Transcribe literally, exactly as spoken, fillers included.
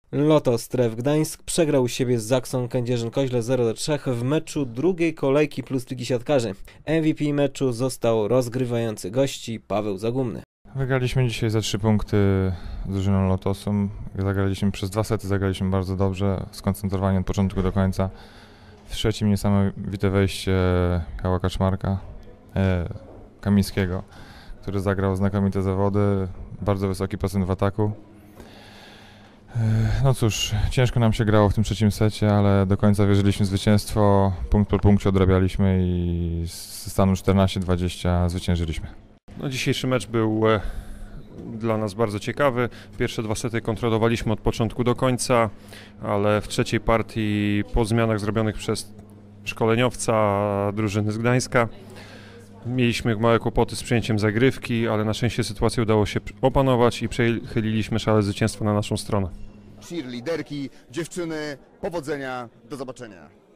Lotos Tref Gdańsk przegrał u siebie z Zaksą Kędzierzyn-Koźle zero do trzech w meczu drugiej kolejki Plus Ligi Siatkarzy. M V P meczu został rozgrywający gości Paweł Zagumny. Wygraliśmy dzisiaj za trzy punkty z drużyną Lotosu. Zagraliśmy przez dwa sety, zagraliśmy bardzo dobrze, skoncentrowani od początku do końca. W trzecim niesamowite wejście Michała Kaczmarka, e, Kamińskiego, który zagrał znakomite zawody, bardzo wysoki procent w ataku. No cóż, ciężko nam się grało w tym trzecim secie, ale do końca wierzyliśmy w zwycięstwo, punkt po punkcie odrabialiśmy i z stanu czternaście dwadzieścia zwyciężyliśmy. No, dzisiejszy mecz był e, dla nas bardzo ciekawy. Pierwsze dwa sety kontrolowaliśmy od początku do końca, ale w trzeciej partii po zmianach zrobionych przez szkoleniowca drużyny z Gdańska mieliśmy małe kłopoty z przyjęciem zagrywki, ale na szczęście sytuację udało się opanować i przechyliliśmy szale zwycięstwa na naszą stronę. Cheerleaderki, dziewczyny, powodzenia, do zobaczenia.